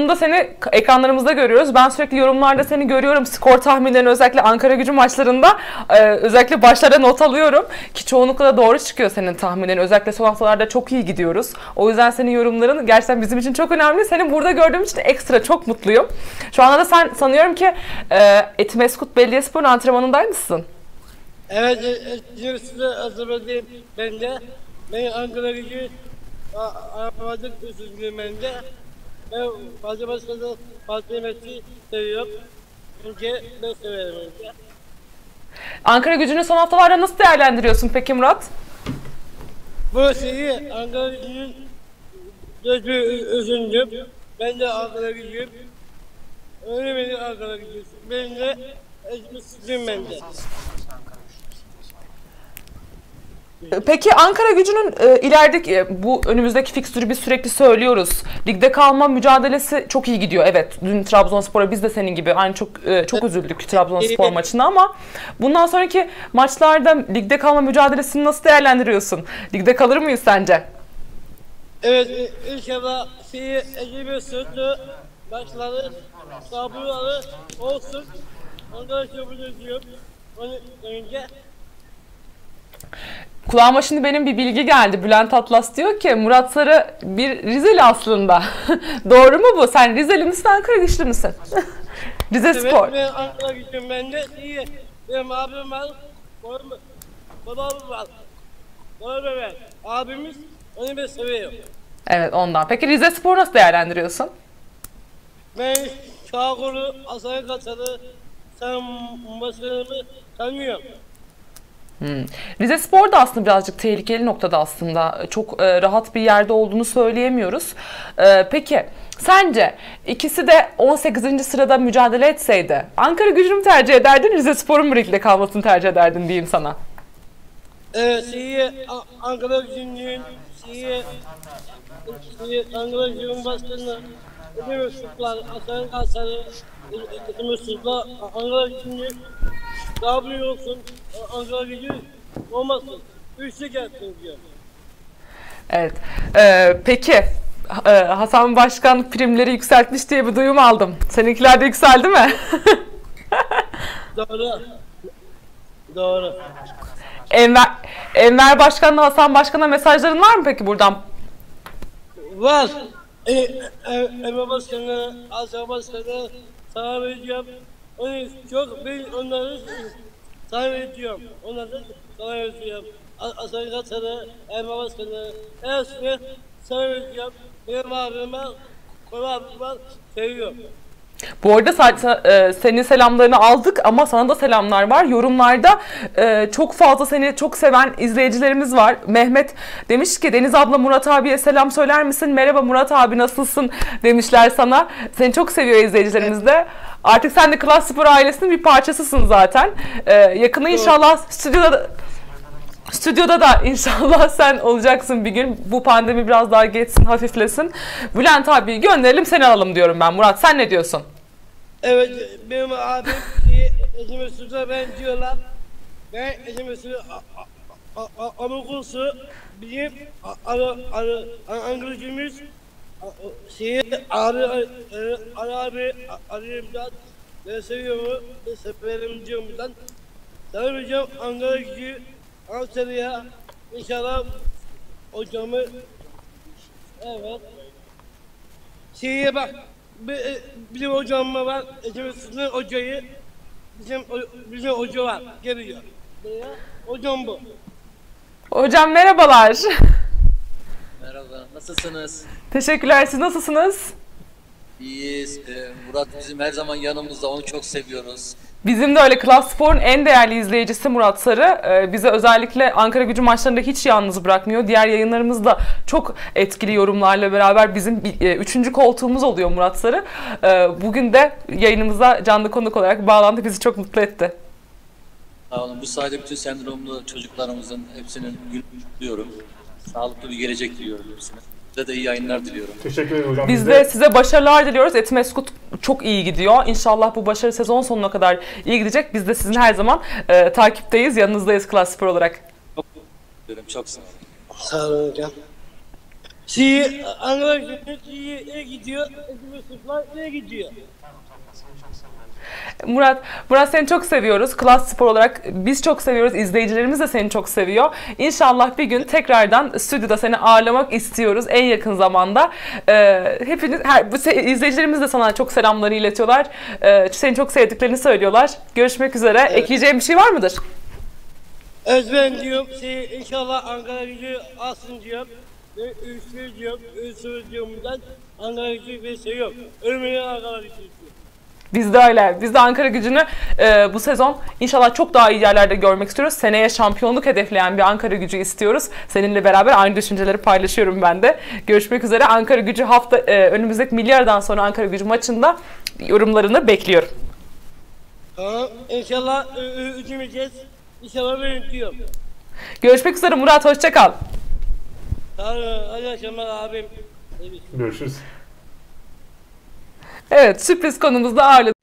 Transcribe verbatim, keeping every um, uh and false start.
Sonunda seni ekranlarımızda görüyoruz. Ben sürekli yorumlarda seni görüyorum. Skor tahminlerini özellikle Ankaragücü maçlarında e, özellikle başlarda not alıyorum. Ki çoğunlukla da doğru çıkıyor senin tahminlerin. Özellikle son haftalarda çok iyi gidiyoruz. O yüzden senin yorumların gerçekten bizim için çok önemli. Seni burada gördüğüm için ekstra çok mutluyum. Şu anda da sen sanıyorum ki e, Etimeskut Belediyespor'un antrenmanındaymışsın. Evet, size hazırladım ben de. Ben Ankaragücü Aramadık üzüldüm ben de. Ben fazla başkada Fatih Mehmet'i seviyorum. Çünkü ben severim önce. Ankaragücü'nü son haftalarda nasıl değerlendiriyorsun peki Murat? Bu şeyi Ankaragücü'nün gözü üzüldüm. Ben de Ankaragücü'yüm. Öyle beni Ankaragücü. Ben de üzüldüm ben de. Peki Ankaragücü'nün e, ilerideki e, bu önümüzdeki fikstürü biz sürekli söylüyoruz. Ligde kalma mücadelesi çok iyi gidiyor. Evet, dün Trabzonspor'a biz de senin gibi aynı çok e, çok üzüldük Trabzonspor maçına ama bundan sonraki maçlarda ligde kalma mücadelesini nasıl değerlendiriyorsun? Ligde kalır mıyız sence? Evet, inşallah şeyi ekibi sırtı maçları, sabırları olsun. Ondan çok üzülüyorum. Onu önce. Kulağıma şimdi benim bir bilgi geldi. Bülent Atlas diyor ki Murat Sarı bir Rizeli aslında. Doğru mu bu? Sen Rizeli misin, Ankaragüclü müsün? Rize Evet, Spor. ben Ankaragücü'yüm ben de. İyi. Benim abim var. Babam var. Babam var. Abimiz onu ben seviyorum. Evet, ondan. Peki Rize Spor nasıl değerlendiriyorsun? Ben Çağkur'u, Hasan Kaçar'ı, sen başkanımı tanıyorum. Hmm. Rize Spor da aslında birazcık tehlikeli noktada aslında. Çok e, rahat bir yerde olduğunu söyleyemiyoruz. E, peki sence ikisi de on sekizinci sırada mücadele etseydi Ankaragücü'nü mü tercih ederdin, Rize Spor'un mu ligde kalmasını tercih ederdin diyeyim sana? Evet, şeyi Ankaragücü'nün şeyi şeyi Ankaragücü'nün başkanı Etimeskutlar, Hasan Kaçar'ı Etimeskutlar, Ankaragücü'nün daha büyük olsun, Ankaragücü olmasın. Üçlü gelsin diyor. Evet. Ee, peki e, Hasan Başkan primleri yükseltmiş diye bir duyum aldım. Seninkiler de yükseldi mi? Doğru. Doğru. Enver, Enver Başkan'la Hasan Başkan'a mesajların var mı peki buradan? Var. E, e, Emre Başkanı, Hasan Başkanı sana vereceğim. Onu çok ben onları sana vereceğim. Onları sana vereceğim. Hasan Kaçar'ı, Emre Başkanı, hepsini sana vereceğim. Benim abime, benim abime seviyorum. Bu arada sadece e, senin selamlarını aldık ama sana da selamlar var. Yorumlarda e, çok fazla seni çok seven izleyicilerimiz var. Mehmet demiş ki Deniz abla Murat abiye selam söyler misin? Merhaba Murat abi nasılsın demişler sana. Seni çok seviyor izleyicilerimiz de. Artık sen de Klas Spor ailesinin bir parçasısın zaten. E, yakında inşallah stüdyoda Stüdyoda da inşallah sen olacaksın bir gün. Bu pandemi biraz daha geçsin, hafiflesin. Bülent abiyi gönderelim, seni alalım diyorum ben. Murat sen ne diyorsun? Evet, benim abim Etimeskut'a ben diyorlar. Ben Etimeskut'u Amukulsu bizim Ankaragücümüz şeyi arı arı abi arayımdan ben seviyorum, ben severim diyorum buradan. Sana hocam Ankaragücü Antalya'ya inşallah hocamı evet şeye bak bizim hocam var Etimeskut'un hocayı bizim bizim hoca var geliyor hocam bu. Hocam merhabalar. Merhaba, nasılsınız? Teşekkürler, siz nasılsınız? İyiyiz. Ee, Murat bizim her zaman yanımızda, onu çok seviyoruz. Bizim de öyle. Klas Spor'un en değerli izleyicisi Murat Sarı. Ee, bize özellikle Ankaragücü maçlarında hiç yalnız bırakmıyor. Diğer yayınlarımız da çok etkili yorumlarla beraber bizim e, üçüncü koltuğumuz oluyor Murat Sarı. Ee, bugün de yayınımıza canlı konuk olarak bağlandı. Bizi çok mutlu etti. Sağ olun. Bu sayede bütün sendromlu çocuklarımızın hepsinin gününü kutluyorum. Sağlıklı bir gelecek diliyorum hepsine. Size de iyi yayınlar diliyorum. Teşekkür ederim hocam. Biz de size başarılar diliyoruz. Etimeskut çok iyi gidiyor. İnşallah bu başarı sezon sonuna kadar iyi gidecek. Biz de sizin her zaman e, takipteyiz. Yanınızdayız Klas Spor olarak. Çok, çok sağ olun. Sağ olun hocam. Şey, Ankara gücü şeye gidiyor. Eski Sırplar ne gidiyor? Murat, Murat seni çok seviyoruz. Klas Spor olarak biz çok seviyoruz. İzleyicilerimiz de seni çok seviyor. İnşallah bir gün tekrardan stüdyoda seni ağırlamak istiyoruz en yakın zamanda. Ee, hepiniz, her, bu se- izleyicilerimiz de sana çok selamlarını iletiyorlar. Ee, seni çok sevdiklerini söylüyorlar. Görüşmek üzere. Evet. Ekleyeceğim bir şey var mıdır? Özben diyorum. Şey, inşallah Ankara gücü alsın diyorum. Ve üstü diyorum. Üstü diyorumdan Ankara gücü ve seviyorum. Ölmeye Ankara gücü istiyorum. Biz de öyle. Biz de Ankara Gücü'nü e, bu sezon inşallah çok daha iyi yerlerde görmek istiyoruz. Seneye şampiyonluk hedefleyen bir Ankara Gücü istiyoruz. Seninle beraber aynı düşünceleri paylaşıyorum ben de. Görüşmek üzere. Ankara Gücü hafta e, önümüzdeki milyardan sonra Ankara Gücü maçında yorumlarını bekliyorum. Tamam. İnşallah üzülmeyeceğiz. İnşallah ben diyorum. Görüşmek üzere Murat. Hoşça kal. Sağ olun. Hadi akşamlar abim. Görüşürüz. Evet, sürpriz konumuzda ağırladık.